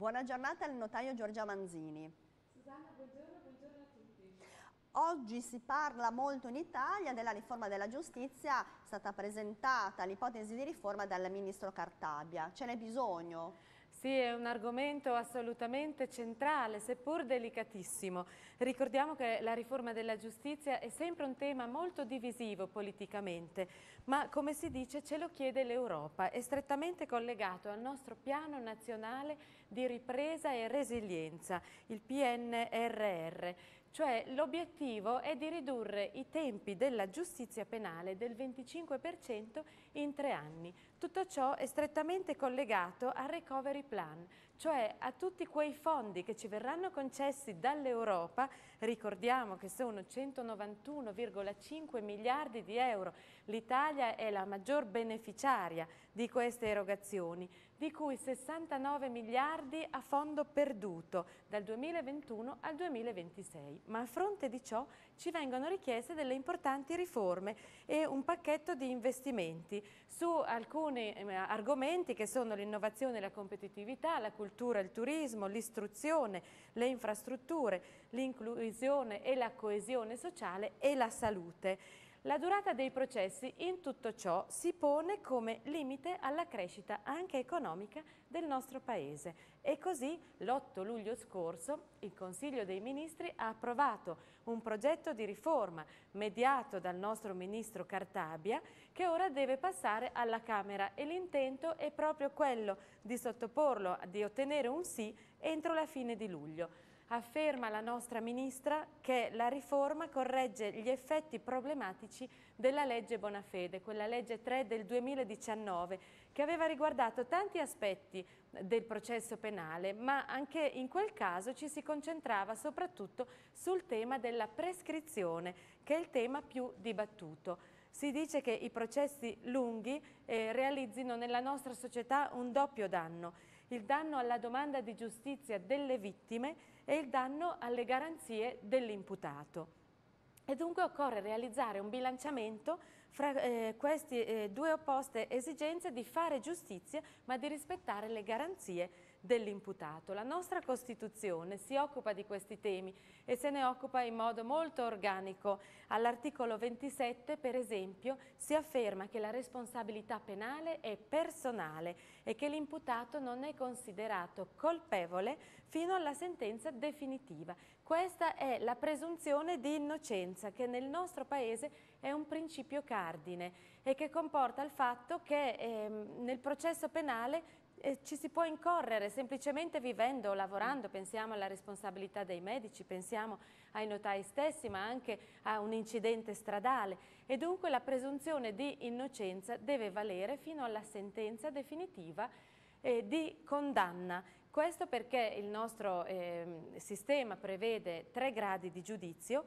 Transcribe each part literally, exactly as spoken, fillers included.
Buona giornata al notaio Giorgia Manzini. Susanna, buongiorno, buongiorno a tutti. Oggi si parla molto in Italia della riforma della giustizia, è stata presentata l'ipotesi di riforma dal ministro Cartabia. Ce n'è bisogno? Sì, è un argomento assolutamente centrale, seppur delicatissimo. Ricordiamo che la riforma della giustizia è sempre un tema molto divisivo politicamente, ma come si dice ce lo chiede l'Europa, è strettamente collegato al nostro piano nazionale di ripresa e resilienza, il P N R R. Cioè l'obiettivo è di ridurre i tempi della giustizia penale del venticinque per cento in tre anni. Tutto ciò è strettamente collegato al recovery plan, cioè a tutti quei fondi che ci verranno concessi dall'Europa. Ricordiamo che sono centonovantuno virgola cinque miliardi di euro. L'Italia è la maggior beneficiaria di queste erogazioni, di cui sessantanove miliardi a fondo perduto dal duemilaventuno al duemilaventisei. Ma a fronte di ciò ci vengono richieste delle importanti riforme e un pacchetto di investimenti su alcuni argomenti che sono l'innovazione e la competitività, la cultura e il turismo, l'istruzione, le infrastrutture, l'inclusione e la coesione sociale e la salute. La durata dei processi in tutto ciò si pone come limite alla crescita anche economica del nostro Paese e così l'otto luglio scorso il Consiglio dei Ministri ha approvato un progetto di riforma mediato dal nostro Ministro Cartabia che ora deve passare alla Camera e l'intento è proprio quello di sottoporlo, di ottenere un sì entro la fine di luglio. Afferma la nostra Ministra che la riforma corregge gli effetti problematici della legge Bonafede, quella legge tre del duemiladiciannove, che aveva riguardato tanti aspetti del processo penale, ma anche in quel caso ci si concentrava soprattutto sul tema della prescrizione, che è il tema più dibattuto. Si dice che i processi lunghi eh, realizzino nella nostra società un doppio danno, il danno alla domanda di giustizia delle vittime e il danno alle garanzie dell'imputato. E dunque occorre realizzare un bilanciamento fra eh, queste eh, due opposte esigenze di fare giustizia ma di rispettare le garanzie dell'imputato. La nostra Costituzione si occupa di questi temi e se ne occupa in modo molto organico. All'articolo ventisette, per esempio, si afferma che la responsabilità penale è personale e che l'imputato non è considerato colpevole fino alla sentenza definitiva. Questa è la presunzione di innocenza che nel nostro Paese è un principio cardine e che comporta il fatto che eh, nel processo penale eh, ci si può incorrere semplicemente vivendo o lavorando, pensiamo alla responsabilità dei medici, pensiamo ai notai stessi, ma anche a un incidente stradale e dunque la presunzione di innocenza deve valere fino alla sentenza definitiva eh, di condanna. Questo perché il nostro eh, sistema prevede tre gradi di giudizio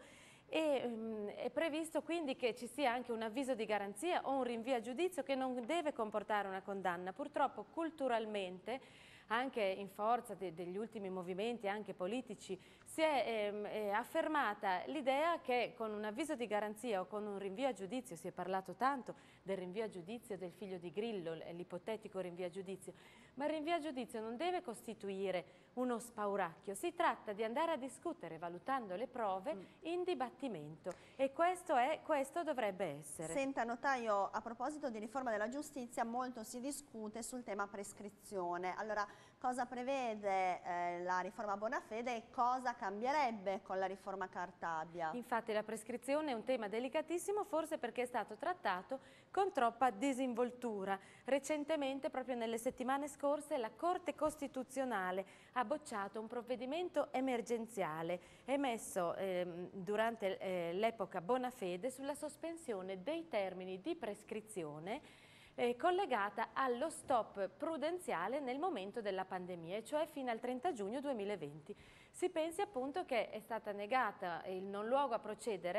e um, è previsto quindi che ci sia anche un avviso di garanzia o un rinvio a giudizio che non deve comportare una condanna. Purtroppo culturalmente, anche in forza de degli ultimi movimenti anche politici, si è ehm, eh, affermata l'idea che con un avviso di garanzia o con un rinvio a giudizio, si è parlato tanto del rinvio a giudizio del figlio di Grillo, l'ipotetico rinvio a giudizio, ma il rinvio a giudizio non deve costituire uno spauracchio, si tratta di andare a discutere valutando le prove mm. in dibattimento e questo, è, questo dovrebbe essere. Senta notaio, a proposito di riforma della giustizia molto si discute sul tema prescrizione. Allora, cosa prevede eh, la riforma Bonafede e cosa cambierebbe con la riforma Cartabia? Infatti la prescrizione è un tema delicatissimo, forse perché è stato trattato con troppa disinvoltura. Recentemente, proprio nelle settimane scorse, la Corte Costituzionale ha bocciato un provvedimento emergenziale emesso eh, durante eh, l'epoca Bonafede sulla sospensione dei termini di prescrizione Eh, collegata allo stop prudenziale nel momento della pandemia, cioè fino al trenta giugno duemilaventi. Si pensi appunto che è stata negata il non luogo a procedere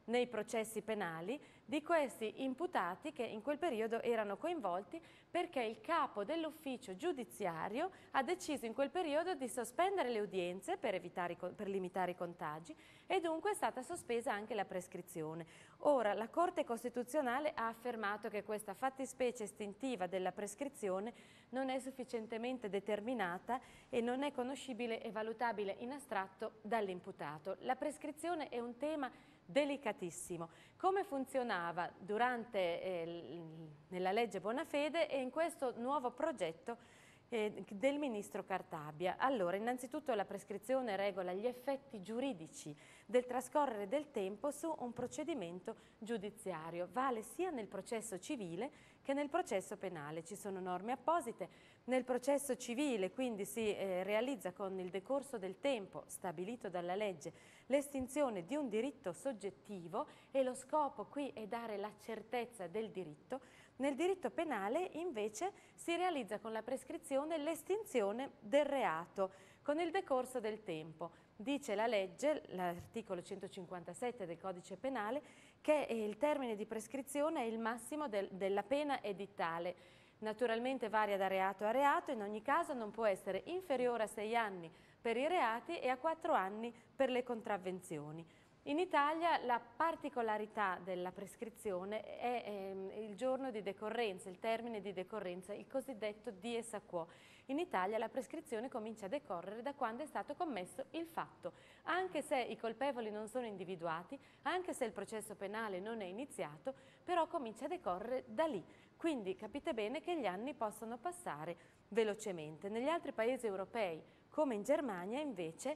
nei processi penali di questi imputati che in quel periodo erano coinvolti perché il capo dell'ufficio giudiziario ha deciso in quel periodo di sospendere le udienze per, evitare, per limitare i contagi e dunque è stata sospesa anche la prescrizione. Ora, la Corte Costituzionale ha affermato che questa fattispecie estintiva della prescrizione non è sufficientemente determinata e non è conoscibile e valutabile in astratto dall'imputato. La prescrizione è un tema delicatissimo. Come funzionava durante, eh, nella legge Bonafede e in questo nuovo progetto eh, del ministro Cartabia? Allora, innanzitutto la prescrizione regola gli effetti giuridici del trascorrere del tempo su un procedimento giudiziario. Vale sia nel processo civile che nel processo penale. Ci sono norme apposite. Nel processo civile quindi si eh, realizza con il decorso del tempo stabilito dalla legge l'estinzione di un diritto soggettivo e lo scopo qui è dare la certezza del diritto. Nel diritto penale invece si realizza con la prescrizione l'estinzione del reato con il decorso del tempo. Dice la legge, l'articolo centocinquantasette del Codice Penale, che il termine di prescrizione è il massimo del, della pena edittale. Naturalmente varia da reato a reato, in ogni caso non può essere inferiore a sei anni per i reati e a quattro anni per le contravvenzioni. In Italia la particolarità della prescrizione è ehm, il giorno di decorrenza, il termine di decorrenza, il cosiddetto dies a quo. In Italia la prescrizione comincia a decorrere da quando è stato commesso il fatto, anche se i colpevoli non sono individuati, anche se il processo penale non è iniziato, però comincia a decorrere da lì. Quindi capite bene che gli anni possono passare velocemente. Negli altri paesi europei, come in Germania, invece,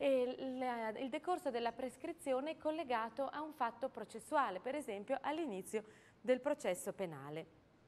il, il decorso della prescrizione è collegato a un fatto processuale, per esempio all'inizio del processo penale.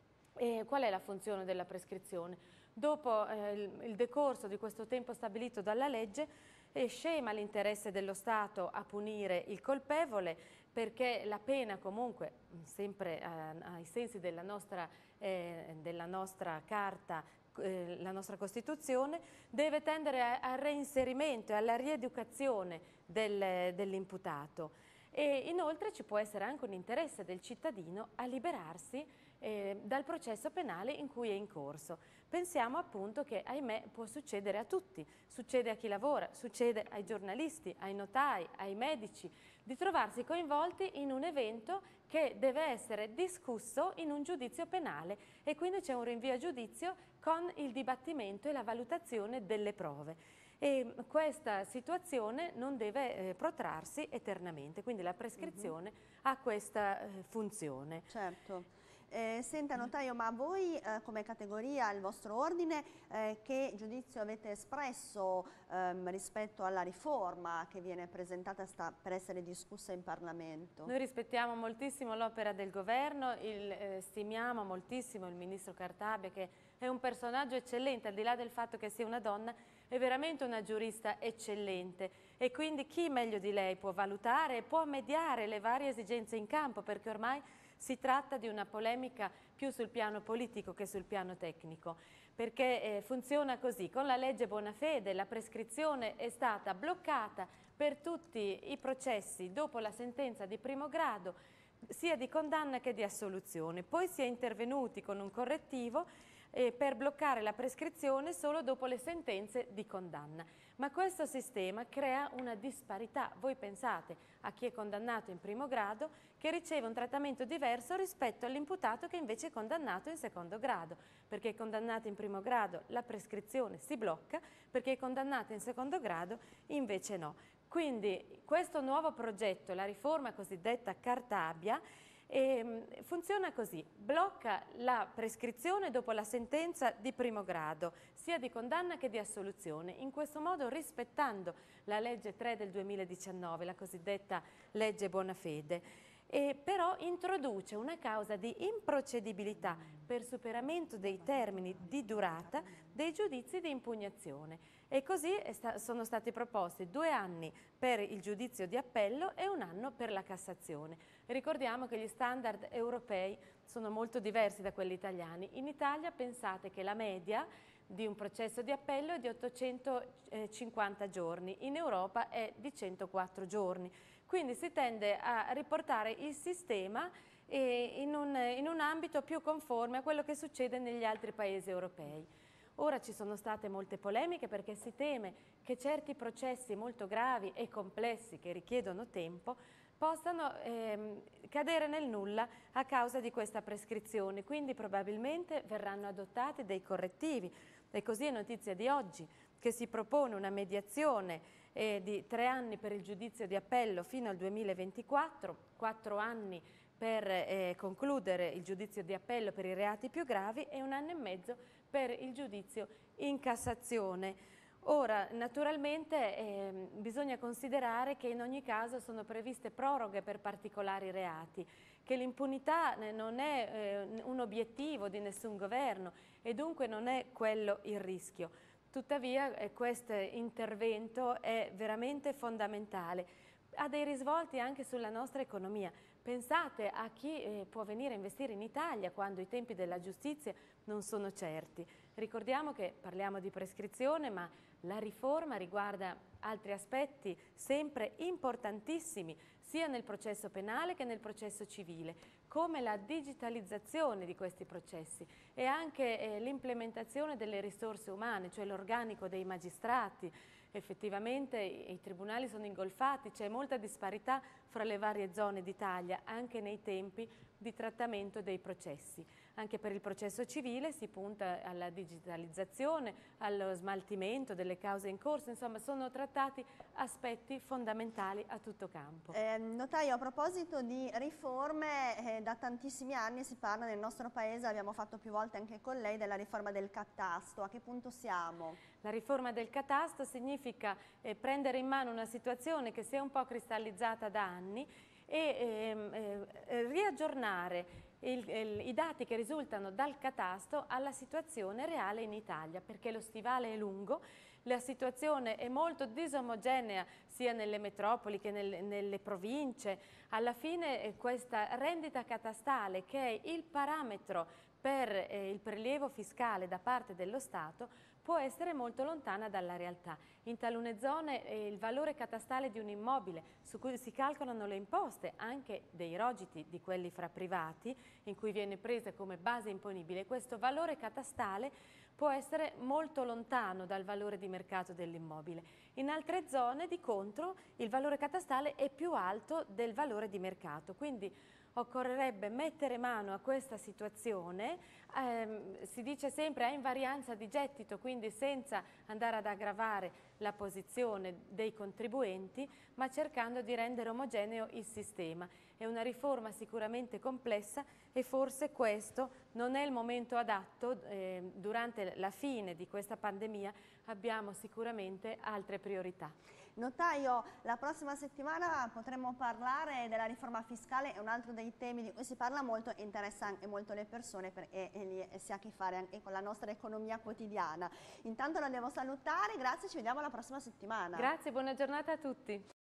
E qual è la funzione della prescrizione? Dopo eh, il, il decorso di questo tempo stabilito dalla legge, è scema l'interesse dello Stato a punire il colpevole perché la pena comunque, sempre eh, ai sensi della nostra, eh, della nostra carta, eh, la nostra Costituzione, deve tendere al reinserimento e alla rieducazione del, dell'imputato. E inoltre ci può essere anche un interesse del cittadino a liberarsi eh, dal processo penale in cui è in corso. Pensiamo appunto che, ahimè, può succedere a tutti, succede a chi lavora, succede ai giornalisti, ai notai, ai medici, di trovarsi coinvolti in un evento che deve essere discusso in un giudizio penale e quindi c'è un rinvio a giudizio con il dibattimento e la valutazione delle prove. E questa situazione non deve eh, protrarsi eternamente, quindi la prescrizione uh-huh. ha questa eh, funzione. Certo. Eh, senta notaio, ma voi eh, come categoria, il vostro ordine, eh, che giudizio avete espresso ehm, rispetto alla riforma che viene presentata sta, per essere discussa in Parlamento? Noi rispettiamo moltissimo l'opera del governo, il, eh, stimiamo moltissimo il ministro Cartabia, che è un personaggio eccellente, al di là del fatto che sia una donna, è veramente una giurista eccellente e quindi chi meglio di lei può valutare e può mediare le varie esigenze in campo, perché ormai si tratta di una polemica più sul piano politico che sul piano tecnico, perché eh, funziona così. Con la legge Bonafede la prescrizione è stata bloccata per tutti i processi dopo la sentenza di primo grado, sia di condanna che di assoluzione. Poi si è intervenuti con un correttivo eh, per bloccare la prescrizione solo dopo le sentenze di condanna. Ma questo sistema crea una disparità. Voi pensate a chi è condannato in primo grado che riceve un trattamento diverso rispetto all'imputato che invece è condannato in secondo grado, perché è condannato in primo grado la prescrizione si blocca, perché è condannato in secondo grado invece no. Quindi questo nuovo progetto, la riforma cosiddetta Cartabia, E funziona così, blocca la prescrizione dopo la sentenza di primo grado, sia di condanna che di assoluzione, in questo modo rispettando la legge tre del duemiladiciannove, la cosiddetta legge Bonafede. E però introduce una causa di improcedibilità per superamento dei termini di durata dei giudizi di impugnazione. E così sta- sono stati proposti due anni per il giudizio di appello e un anno per la Cassazione. Ricordiamo che gli standard europei sono molto diversi da quelli italiani. In Italia pensate che la media di un processo di appello è di ottocentocinquanta giorni, in Europa è di centoquattro giorni. quindi si tende a riportare il sistema in un, in un ambito più conforme a quello che succede negli altri paesi europei. Ora ci sono state molte polemiche perché si teme che certi processi molto gravi e complessi che richiedono tempo possano ehm, cadere nel nulla a causa di questa prescrizione, quindi probabilmente verranno adottati dei correttivi. E così è notizia di oggi che si propone una mediazione eh, di tre anni per il giudizio di appello fino al duemilaventiquattro, quattro anni per eh, concludere il giudizio di appello per i reati più gravi e un anno e mezzo per il giudizio in Cassazione. Ora, naturalmente eh, bisogna considerare che in ogni caso sono previste proroghe per particolari reati, che l'impunità non è eh, un obiettivo di nessun governo e dunque non è quello il rischio. Tuttavia eh, questo intervento è veramente fondamentale, ha dei risvolti anche sulla nostra economia. Pensate a chi eh, può venire a investire in Italia quando i tempi della giustizia non sono certi. Ricordiamo che parliamo di prescrizione, ma la riforma riguarda altri aspetti sempre importantissimi, sia nel processo penale che nel processo civile, come la digitalizzazione di questi processi e anche eh, l'implementazione delle risorse umane, cioè l'organico dei magistrati. Effettivamente i, i tribunali sono ingolfati, c'è molta disparità fra le varie zone d'Italia, anche nei tempi di trattamento dei processi. Anche per il processo civile si punta alla digitalizzazione, allo smaltimento delle cause in corso, insomma sono trattati aspetti fondamentali a tutto campo. Eh, notaio, a proposito di riforme, eh, da tantissimi anni si parla nel nostro paese, abbiamo fatto più volte anche con lei, della riforma del catasto. A che punto siamo? La riforma del catasto significa eh, prendere in mano una situazione che si è un po' cristallizzata da anni e eh, eh, riaggiornare Il, il, i dati che risultano dal catasto alla situazione reale in Italia, perché lo stivale è lungo, la situazione è molto disomogenea sia nelle metropoli che nel, nelle province. Alla fine eh, questa rendita catastale, che è il parametro per eh, il prelievo fiscale da parte dello Stato, può essere molto lontana dalla realtà. In talune zone eh, il valore catastale di un immobile su cui si calcolano le imposte, anche dei rogiti di quelli fra privati, in cui viene presa come base imponibile, questo valore catastale può essere molto lontano dal valore di mercato dell'immobile. In altre zone, di contro, il valore catastale è più alto del valore di mercato, quindi occorrerebbe mettere mano a questa situazione, ehm, si dice sempre a invarianza di gettito, quindi senza andare ad aggravare la posizione dei contribuenti, ma cercando di rendere omogeneo il sistema. È una riforma sicuramente complessa e forse questo non è il momento adatto. Eh, durante la fine di questa pandemia abbiamo sicuramente altre priorità. Notaio, la prossima settimana potremo parlare della riforma fiscale, è un altro dei temi di cui si parla molto e interessa anche molto le persone perché e, e si ha a che fare anche con la nostra economia quotidiana. Intanto la devo salutare, grazie, ci vediamo la prossima settimana. Grazie, buona giornata a tutti.